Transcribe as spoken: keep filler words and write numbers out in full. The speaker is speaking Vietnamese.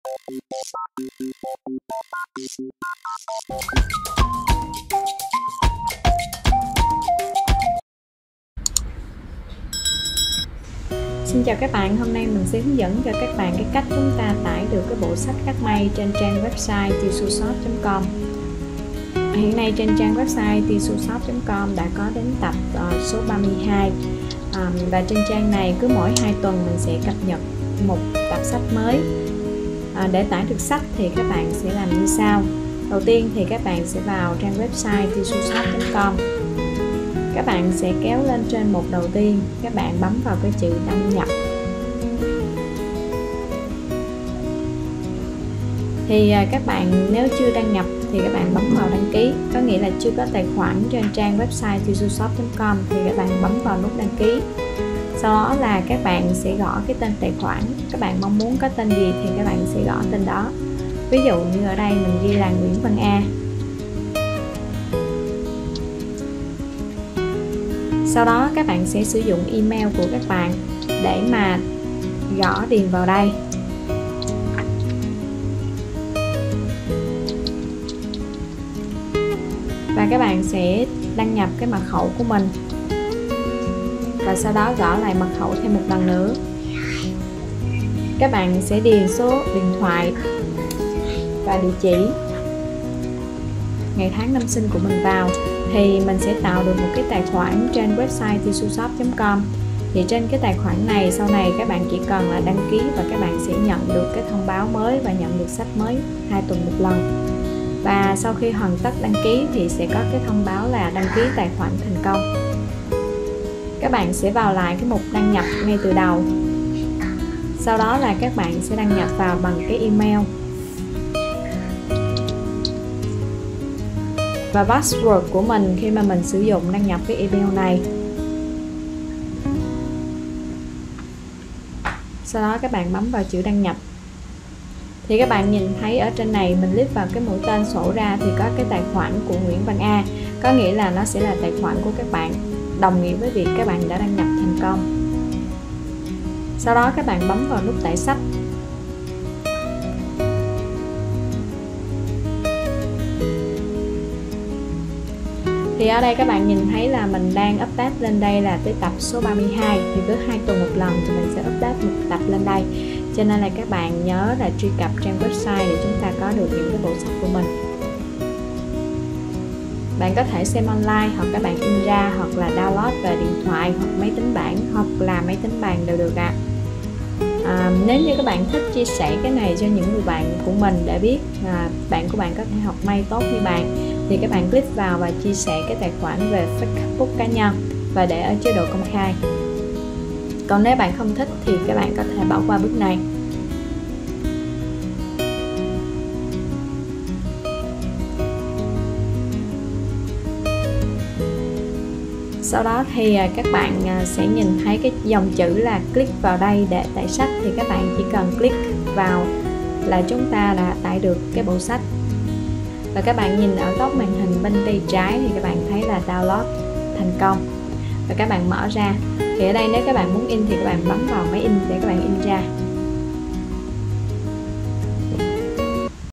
Xin chào các bạn, hôm nay mình sẽ hướng dẫn cho các bạn cái cách chúng ta tải được cái bộ sách cắt may trên trang website tisushop chấm com. Hiện nay trên trang website tisushop chấm com đã có đến tập uh, số ba mươi hai, um, và trên trang này cứ mỗi hai tuần mình sẽ cập nhật một tập sách mới. À, để tải được sách thì các bạn sẽ làm như sau. Đầu tiên thì các bạn sẽ vào trang website tisushop chấm com. Các bạn sẽ kéo lên trên mục đầu tiên, các bạn bấm vào cái chữ đăng nhập. Thì các bạn nếu chưa đăng nhập thì các bạn bấm vào đăng ký, có nghĩa là chưa có tài khoản trên trang website tisushop chấm com thì các bạn bấm vào nút đăng ký. Sau đó là các bạn sẽ gõ cái tên tài khoản, các bạn mong muốn có tên gì thì các bạn sẽ gõ tên đó. Ví dụ như ở đây mình ghi là Nguyễn Văn A. Sau đó các bạn sẽ sử dụng email của các bạn để mà gõ điền vào đây. Và các bạn sẽ đăng nhập cái mật khẩu của mình. Và sau đó gõ lại mật khẩu thêm một lần nữa. Các bạn sẽ điền số điện thoại và địa chỉ, ngày tháng năm sinh của mình vào thì mình sẽ tạo được một cái tài khoản trên website tisushop chấm com. Thì trên cái tài khoản này sau này các bạn chỉ cần là đăng ký và các bạn sẽ nhận được cái thông báo mới và nhận được sách mới hai tuần một lần. Và sau khi hoàn tất đăng ký thì sẽ có cái thông báo là đăng ký tài khoản thành công. Các bạn sẽ vào lại cái mục đăng nhập ngay từ đầu. Sau đó là các bạn sẽ đăng nhập vào bằng cái email và password của mình khi mà mình sử dụng đăng nhập cái email này. Sau đó các bạn bấm vào chữ đăng nhập. Thì các bạn nhìn thấy ở trên này mình click vào cái mũi tên sổ ra thì có cái tài khoản của Nguyễn Văn A, có nghĩa là nó sẽ là tài khoản của các bạn, đồng nghĩa với việc các bạn đã đăng nhập thành công. Sau đó các bạn bấm vào nút tải sách. Thì ở đây các bạn nhìn thấy là mình đang update lên đây là tới tập số ba mươi hai, thì cứ hai tuần một lần thì mình sẽ update một tập lên đây. Cho nên là các bạn nhớ là truy cập trang website để chúng ta có được những cái bộ sách của mình. Bạn có thể xem online hoặc các bạn in ra hoặc là download về điện thoại hoặc máy tính bảng hoặc là máy tính bàn đều được ạ. À. À, nếu như các bạn thích chia sẻ cái này cho những người bạn của mình để biết là bạn của bạn có thể học may tốt như bạn thì các bạn click vào và chia sẻ cái tài khoản về Facebook cá nhân và để ở chế độ công khai. Còn nếu bạn không thích thì các bạn có thể bỏ qua bước này. Sau đó thì các bạn sẽ nhìn thấy cái dòng chữ là click vào đây để tải sách, thì các bạn chỉ cần click vào là chúng ta đã tải được cái bộ sách. Và các bạn nhìn ở góc màn hình bên tay trái thì các bạn thấy là download thành công. Và các bạn mở ra. Thì ở đây nếu các bạn muốn in thì các bạn bấm vào máy in để các bạn in ra.